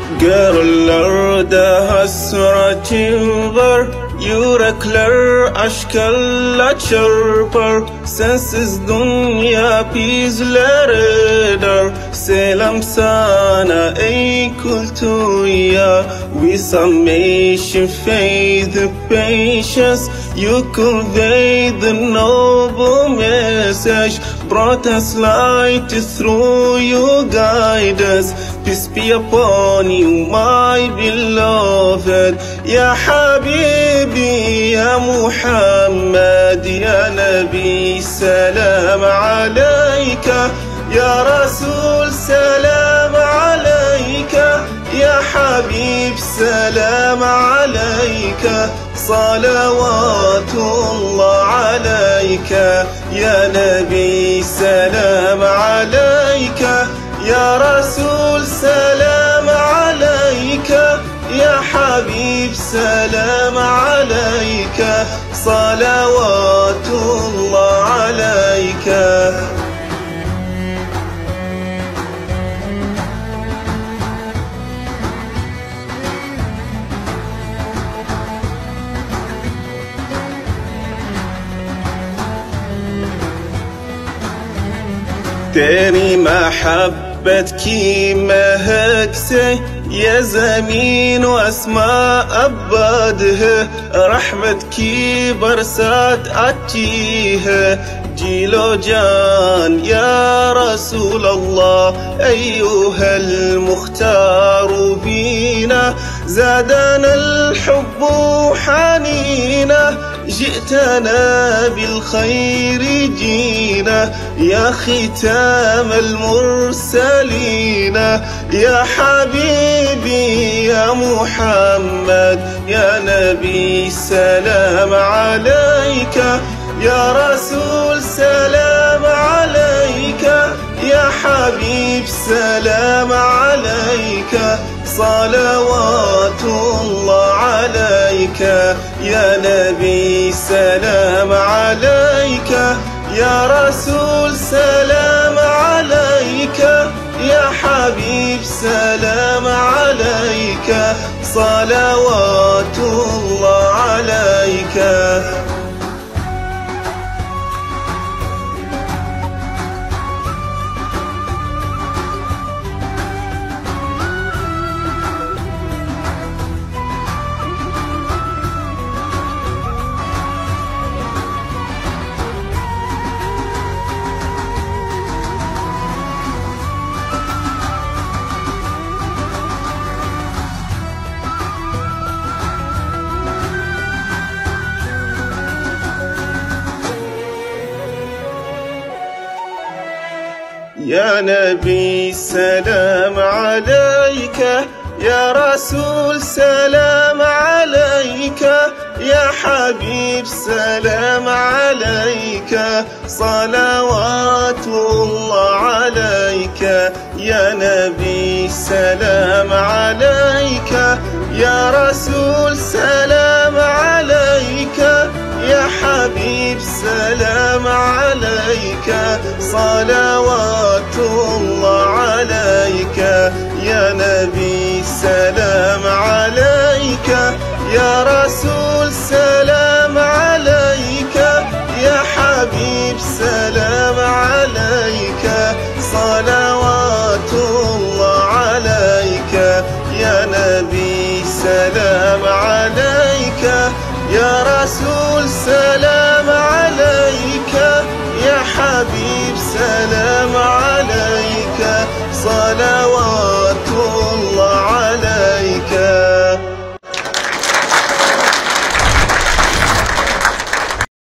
Görürler de hasretin var, yürekler aşkla çarpar. Sensiz dünya bizlere dar. Selam sana ey kultuya. We summation faith the patience. You convey the noble message. Brought us light through your guidance. Peace be upon you, my beloved. Ya Habibi, ya Muhammad, ya Nabi, salam alayka. Ya Rasul, salam alayka. Ya Habib, salam alayka. Salavatullah alayka. Ya Nabi, salam alayka. Ya Rasul, salam alayka. Ya Habib, salam alayka. Salavatullah alayka. तेरी महब्बत की महक से ये ज़मीन व आसमां आबाद है। रहमत की बरसात आती है। जिलो जान या रसूल अल्लाह अय्युहल मुख्तार बीना ज़ादना الحب حنينا جئتنا بالخير جينا يا ختام المرسلين يا حبيبي يا محمد يا نبي سلام عليك يا رسول سلام عليك يا حبيب سلام عليك صلوات الله عليك يا نبي سلام عليك يا رسول سلام عليك يا حبيب سلام عليك صلوات الله عليك. يا نبي سلام عليك يا رسول سلام عليك يا حبيب سلام عليك صلوات الله عليك يا نبي سلام عليك يا رسول سلام عليك يا حبيب سلام عليك صلوات الله عليك يا نبي سلام عليك يا رسول سلام عليك يا حبيب سلام عليك صلوات الله عليك يا نبي سلام عليك يا رسول